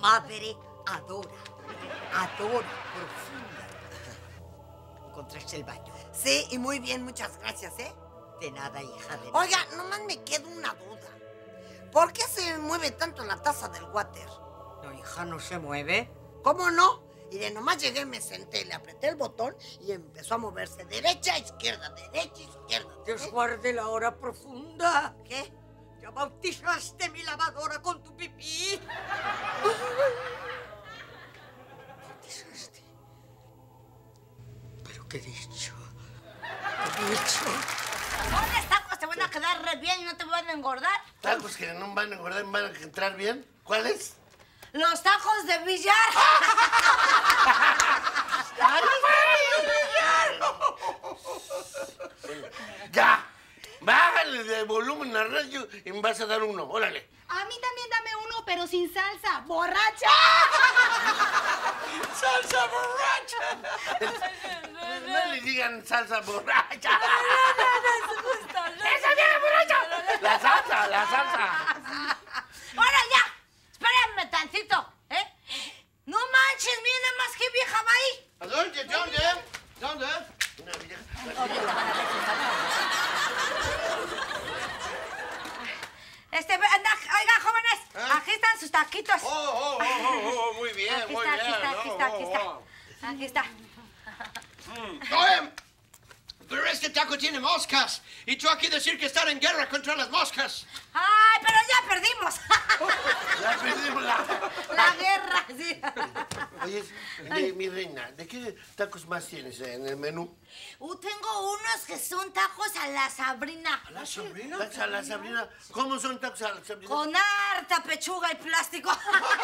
madre adora profunda. ¿Encontraste el baño? Sí, y muy bien, muchas gracias, ¿eh? De nada, hija, de nada. Oiga, nomás me queda una duda. ¿Por qué se mueve tanto la taza del water? No, hija, no se mueve. ¿Cómo no? Y de nomás llegué, me senté, le apreté el botón y empezó a moverse derecha, izquierda, derecha, izquierda. Dios guarde la hora profunda. ¿Qué? Ya bautizaste mi lavadora con tu pipí. ¿Bautizaste? ¿Pero qué he dicho? ¿Qué he dicho? ¿Dónde tacos te van a quedar re bien y no te van a engordar? Tacos que no van a engordar, van a entrar bien. ¿Cuáles? Los tacos de billar. ¡Ya! Bájale de volumen al radio y me vas a dar uno. Órale. A mí también dame uno, pero sin salsa. ¡Borracha! ¡Salsa borracha! No le digan salsa borracha. ¡Esa vieja borracha! La salsa, la salsa. ¡Ahora ya! Espérenme tantito, ¿eh? No manches, miren nada más que vieja va ahí. ¿A dónde? ¿Dónde? ¿Dónde? Una vieja. Oiga, jóvenes, aquí están sus taquitos. Muy bien, Aquí muy está, bien. aquí está. Aquí está. Oye, pero este taco tiene moscas. Y tú aquí decir que están en guerra contra las moscas. Ay, pero ya perdimos. Ya perdimos La guerra, sí. Oye, mi reina, ¿de qué tacos más tienes en el menú? Tengo unos que son tacos a la Sabrina. ¿A la Sabrina? ¿A la Sabrina? ¿Cómo son tacos a la Sabrina? Con harta pechuga y plástico.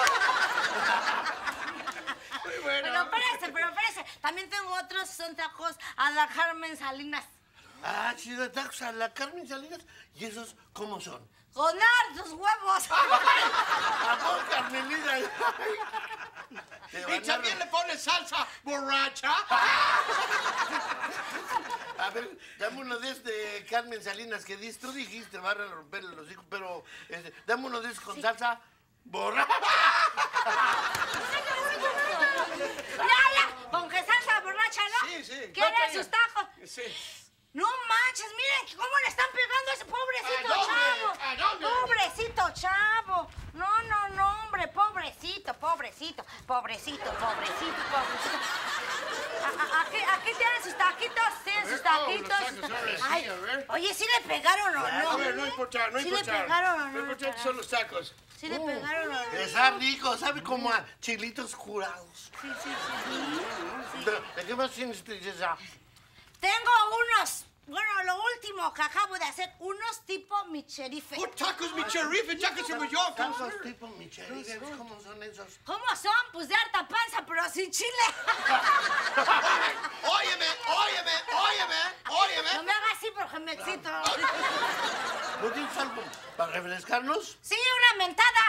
Muy bueno. Pero espérese. También tengo otros, son tacos a la Carmen Salinas. Ah, chido, tacos a la Carmen Salinas. ¿Y esos cómo son? Con hartos huevos. ¿A poco, Carmelita? Y también le pones salsa borracha. A ver, dame uno de de Carmen Salinas que tú dijiste, van a romperle los hijos, pero dame uno de esos con salsa borracha. Ya, con que salsa borracha, ¿no? Sí. ¿Quieren sus tacos? Sí. No manches, miren cómo le están pegando a ese pobrecito ¿A dónde? chavo. ¿A dónde? Pobrecito chavo. No, hombre, pobrecito. Aquí tienen sus taquitos, Ay, a ver. oye, ¿sí le pegaron o no? A ver, no importa. ¿Sí le pegaron o no? Lo importante son los tacos. ¿Sí le pegaron o no? Está rico, sabe como a chilitos jurados. Sí. ¿De qué más tienes, princesa? Tengo unos, bueno, lo último que acabo de hacer, unos tipo micherife. Tacos mi cherife, tacos en Mallorca. Tacos tipo Michelin, ¿cómo son esos? ¿Cómo son? Pues de harta panza, pero sin chile. Óyeme. No me hagas así porque me excito. ¿No tienes algo para refrescarnos? Sí, una mentada.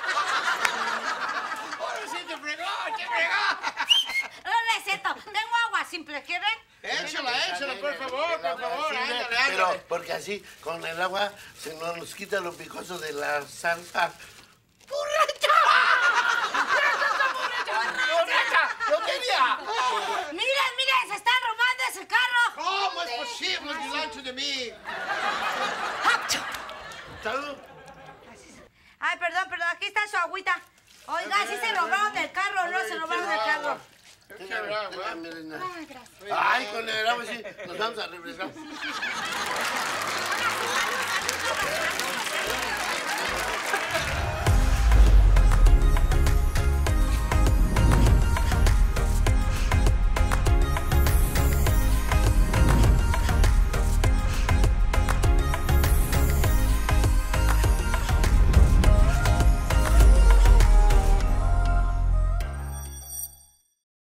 Ahora sí te fregó. No es cierto. Tengo agua simple, ¿quieren? Échala, por favor, ándale. Pero porque así, con el agua, se nos quita lo picoso de la salsa. ¡Borracha! ¡Lo quería! Miren, se están robando ese carro. ¿Cómo es posible delante de mí? ¿Salud? Ay, perdón, aquí está su agüita. Oiga, ¿sí se robaron el carro o no se robaron el carro? Ay, con el agua sí, nos vamos a refrescar.